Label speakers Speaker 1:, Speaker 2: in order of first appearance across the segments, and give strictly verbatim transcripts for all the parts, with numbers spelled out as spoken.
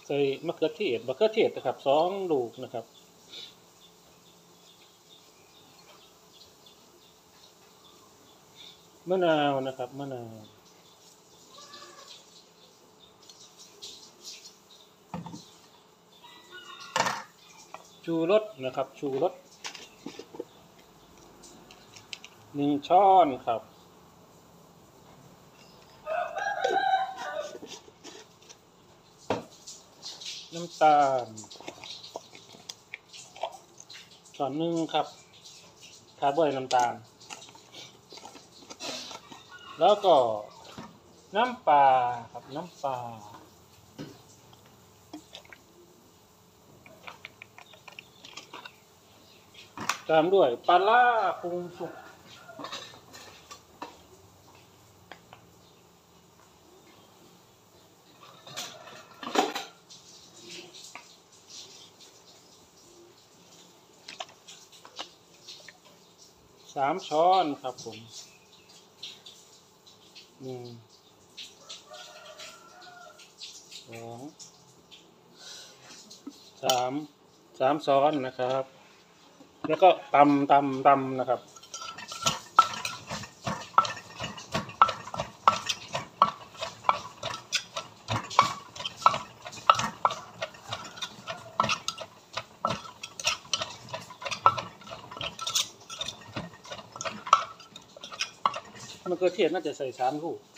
Speaker 1: ใส่มะเขือเทศมะเขือเทศนะครับสองลูกนะครับมะนาวนะครับมะนาวชูรสนะครับชูรสหนึ่งช้อนครับน้ำตาลช้อนหนึ่งครับขาดบ่อยน้ำตาลแล้วก็น้ำปลาครับน้ำปลาตามด้วยปลาร้าปรุงสุกสามช้อนครับผมหนึ่งสองสามสามช้อนนะครับแล้วก็ตำตำตำนะครับมะเขือเทศน่าจะใส่สามลูก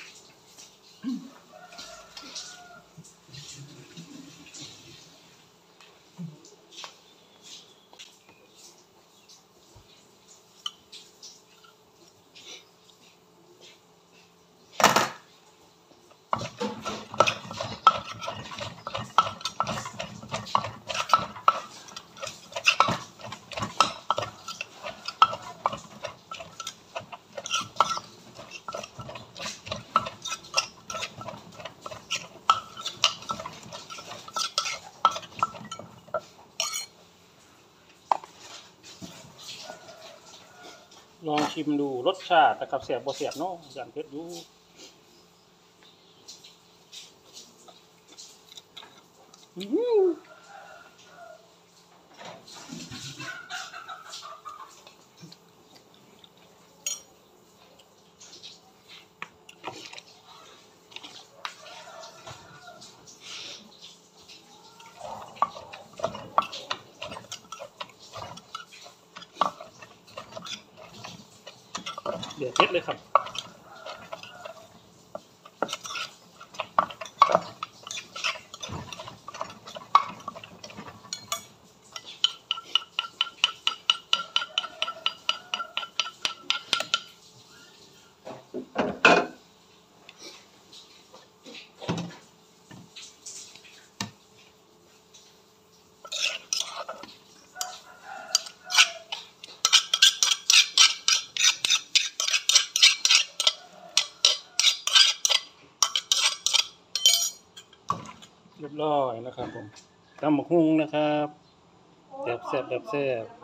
Speaker 1: ลองชิมดูรสชาตินะครับเสียบบ่เสียบเนาะอย่างเผ็ดอยู่เดือดเผ็ดเลยครับเรียบร้อยนะครับผมตำบักหุ่งนะครับแซ่บแซ่บแบบแซ่บ